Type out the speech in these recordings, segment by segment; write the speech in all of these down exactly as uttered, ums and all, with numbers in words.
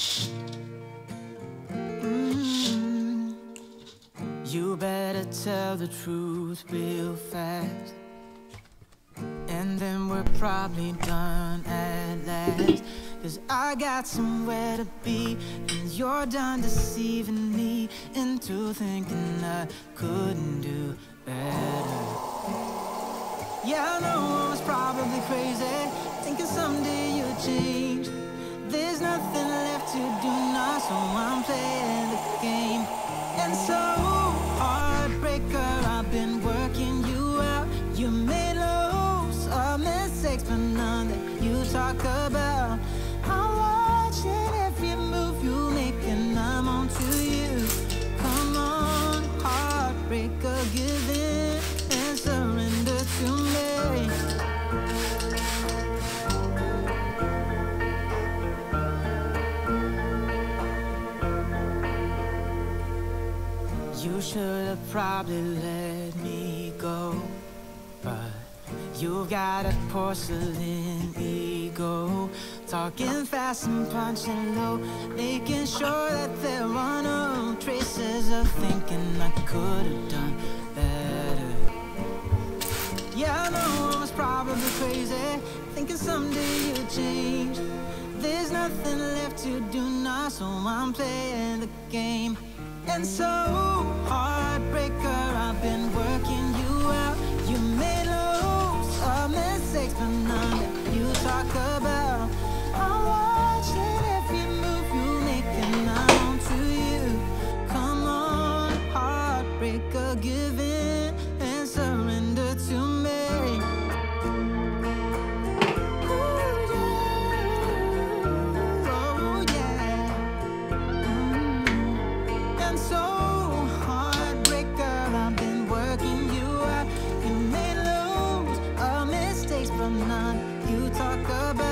Mm. You better tell the truth real fast, and then we're probably done at last. Cause I got somewhere to be, and you're done deceiving me into thinking I couldn't do better. Yeah, I know I was probably crazy, thinking someday you'd change. There's nothing left to do now, so I'm playing the game. And so, heartbreaker, I've been working you out. You made loads of mistakes, but none that you talk about. I'm watching every move you make, and I'm on to you. Come on, heartbreaker, give in and surrender to me. You should have probably let me go, but you've got a porcelain ego, talking fast and punching low, making sure that there are no traces of thinking I could have done better. Yeah, I know I was probably crazy, thinking someday you'd change. There's nothing left to do now, so I'm playing the game. And so, heartbreaker, I've been working you out. You made loads of mistakes, but none that you talk about. I'm watching every move you make, and I'm on to you. Come on, heartbreaker, give in and surrender to me. None you talk about.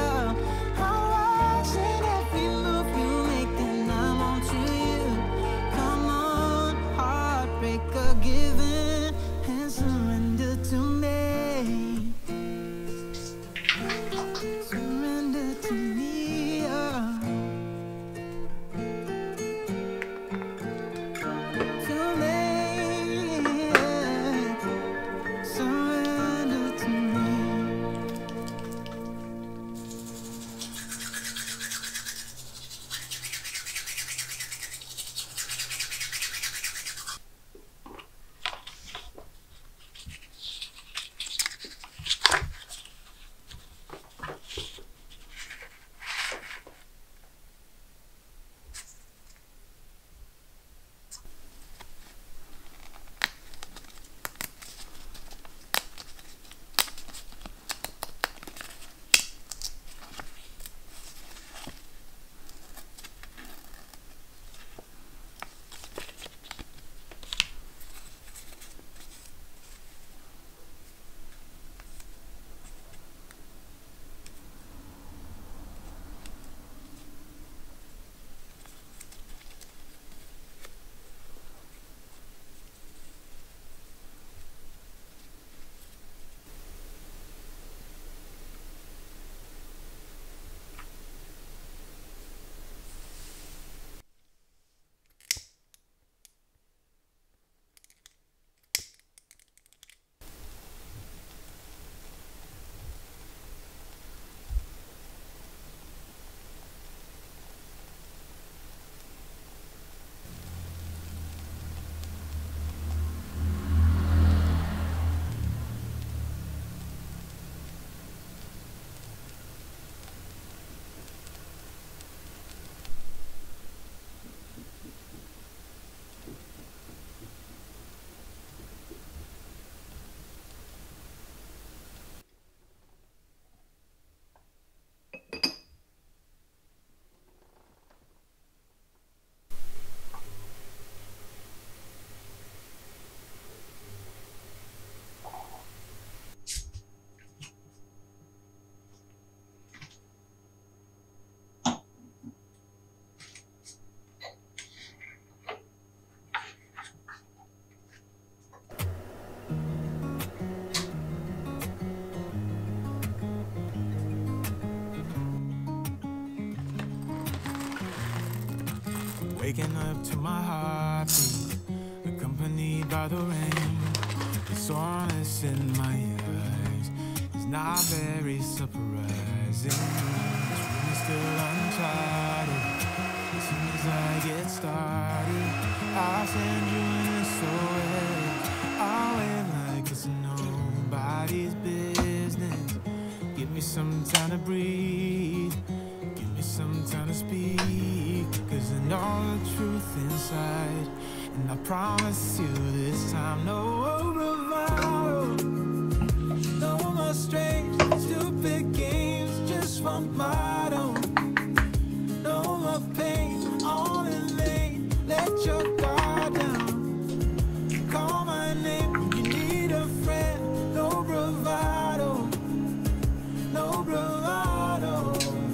waking up to my heartbeat, accompanied by the rain. The soreness in my eyes is not very surprising. This room is still uncharted. As soon as I get started, I'll send you an S O S. I'll wait like it's nobody's business. Give me some time to breathe. Give me some time to speak. Cause I know the truth inside. And I promise you this time, no bravado, no more strange, stupid games, just one motto. No more pain, all in vain. Let your guard down. Call my name when you need a friend. No bravado, no bravado.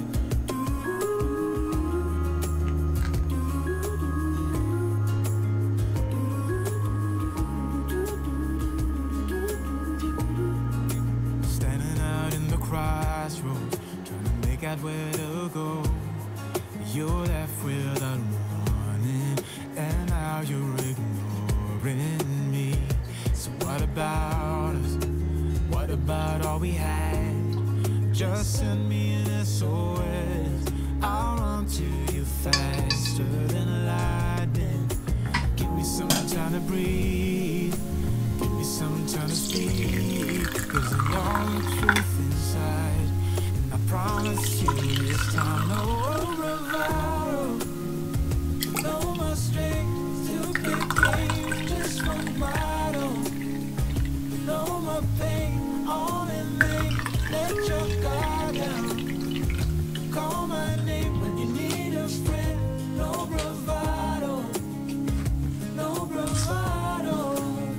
Standing out in the crossroads, trying to make out where to go. You're left without warning, and now you're ignoring me. So what about us? What about all we had? Just send me an S O S. I'll run to you faster than lightning. Give me some time to breathe. Give me some time to speak. Cause I know the truth inside. And I promise you this time, no bravado, no more strange, stupid games, just one motto. No more pain, all in vain. Let your guard down. Call my name when you need a friend. No bravado, no bravado.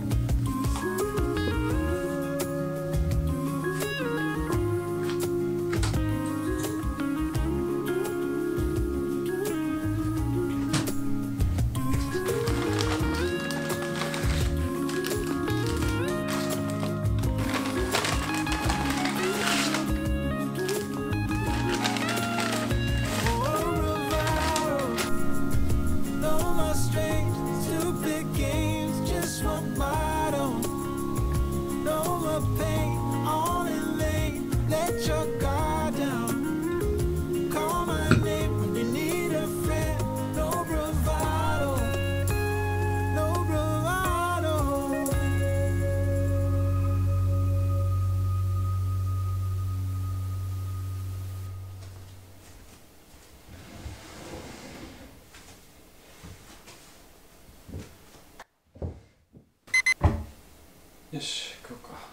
よし、食おうか。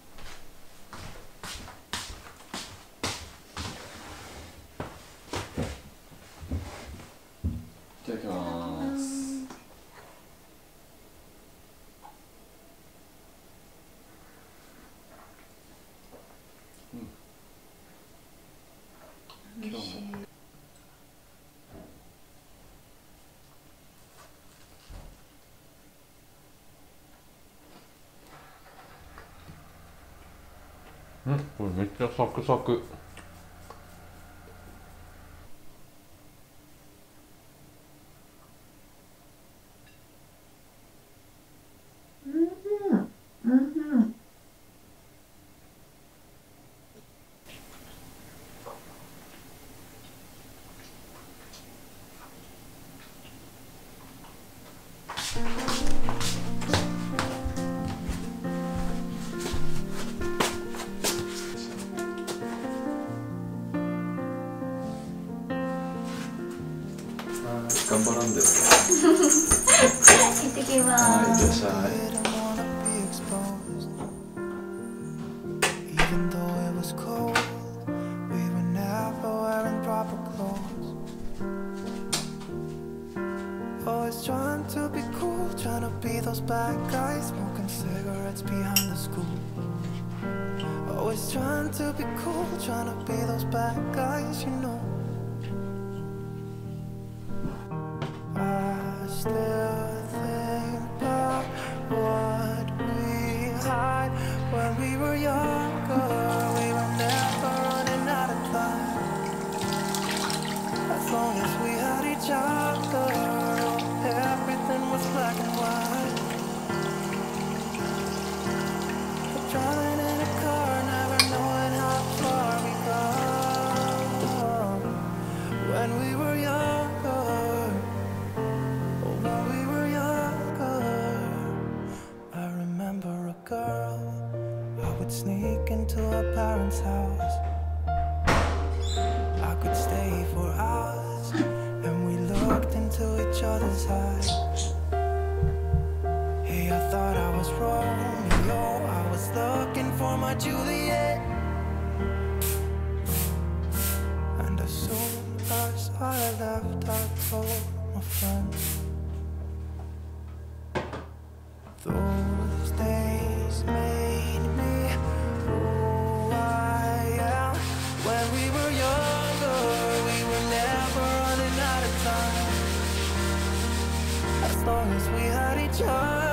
いただきます。うん。今日も。うん、これめっちゃサクサク。頑張らんでね。 行ってきます。 はい、いってらっしゃい。 Always trying to be cool, trying to be those bad guys, smoking cigarettes behind the school. Always trying to be cool, trying to be those bad guys, you know. I still think about what we had when we were younger. We were never running out of time. As long as we had each other. when we were younger. Oh, when we were younger. I remember a girl, I would sneak into her parents' house. I could stay for hours, and we looked into each other's eyes. Hey, I thought I was Romeo, I was looking for my Juliet. And as soon as I left, I told my friends. Those days made me who I am. When we were younger, we were never running out of time. As long as we had each other,